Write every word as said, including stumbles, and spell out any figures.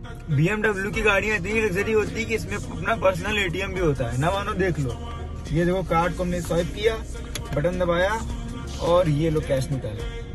BMW की गाड़ियां इतनी लग्जरी होती है कि इसमें अपना पर्सनल एटीएम भी होता है ना, मानो देख लो। ये देखो कार्ड को हमने स्वाइप किया, बटन दबाया और ये लो कैश निकाला।